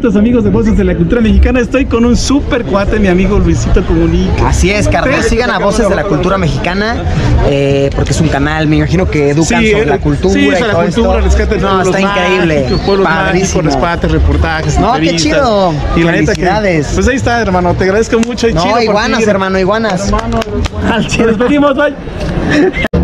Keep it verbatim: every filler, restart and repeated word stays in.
hermanitos, amigos de Voces de la Cultura Mexicana. Estoy con un super cuate, mi amigo Luisito Comunica. Así es, carnal. Sigan a Voces de la Cultura Mexicana, eh, porque es un canal, me imagino que educan sí, sobre la cultura. Sí, y sobre todo la cultura, rescate no, está increíble. Mágicos, pueblos mágicos, rescates, reportajes, no, qué chido. Y la neta que, pues ahí está, hermano. Te agradezco mucho. Y no, chido iguanas, hermano, iguanas. Hermano, al cielo. Nos despedimos, bye.